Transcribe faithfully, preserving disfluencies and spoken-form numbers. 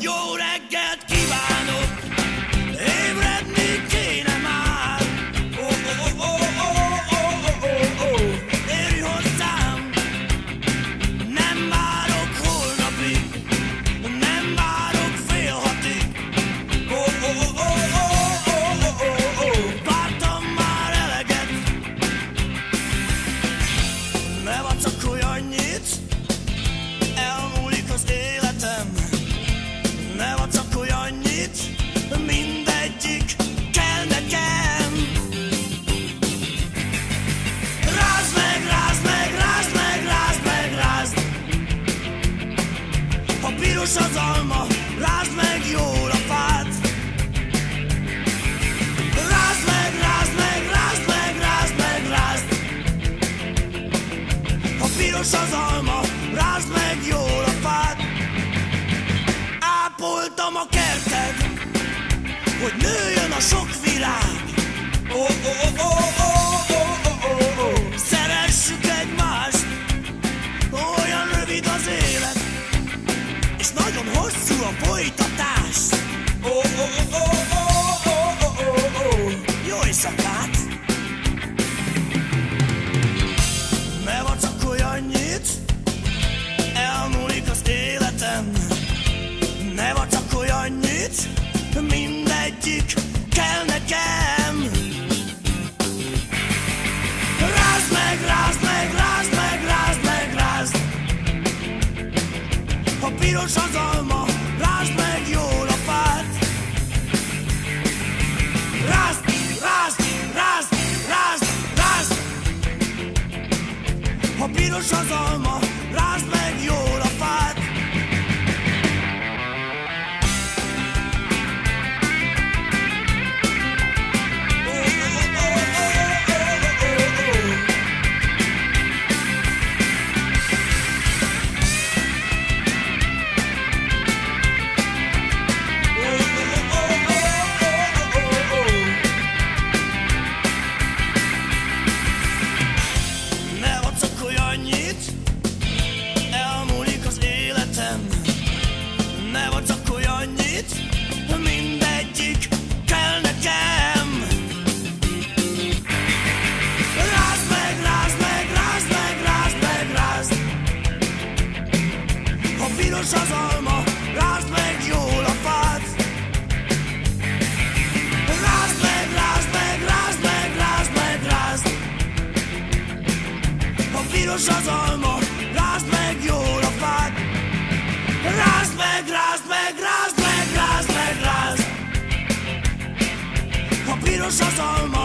Jó reggelt kívánok, ébredni kéne már. Ó, ó, ó, ó, ó, ó, ó, ó, érj hozzám. Nem várok holnapig, nem várok fél hatig. Ó, ó, ó, ó, ó, ó, ó, ó, vártam már eleget. Ne vacakolj annyit, elmúlik az életem. Ne vacakolj annyit, mindegyik kell nekem. Rázd meg, rázd meg, rázd meg, rázd meg, rázd. Ha piros az alma, rázd meg jól a fát. Rázd meg, rázd meg, rázd meg, rázd meg, rázd. Ha piros az alma, rázd meg jól a fát. Ápoltam a kerted, hogy nőjön a sok virág. Ó, ó, ó, ó, ó, ó, ó, ó. Szeressük egymást, olyan rövid az élet, és nagyon hosszú a folytatás. Ó, ó, ó, ó, ó, ó, ó, ó. Jó éjszakát! Ne vacakolj annyit, elmúlik az életem. Ne vacakolj annyit, mindegyik kell nekem. Rázd meg, rázd meg, rázd meg, rázd meg, rázd. Ha piros az alma, rázd meg jól a fát. Rázd, rázd, rázd, rázd, rázd. Ha piros az alma, rázd meg jól a fát. Elmúlik az életem. Ne vacakolj annyit, mindegyik kell nekem. Rázd meg, rázd meg, rázd meg, rázd meg, rázd. Ha piros az alma, rázd meg jól a fát. Rázd meg, rázd meg, rázd meg, rázd meg, rázd. Ha piros az alma, rázd meg jól a fát. Rázd meg, rázd meg, rázd meg, rázd meg, rázd. Ha piros az alma,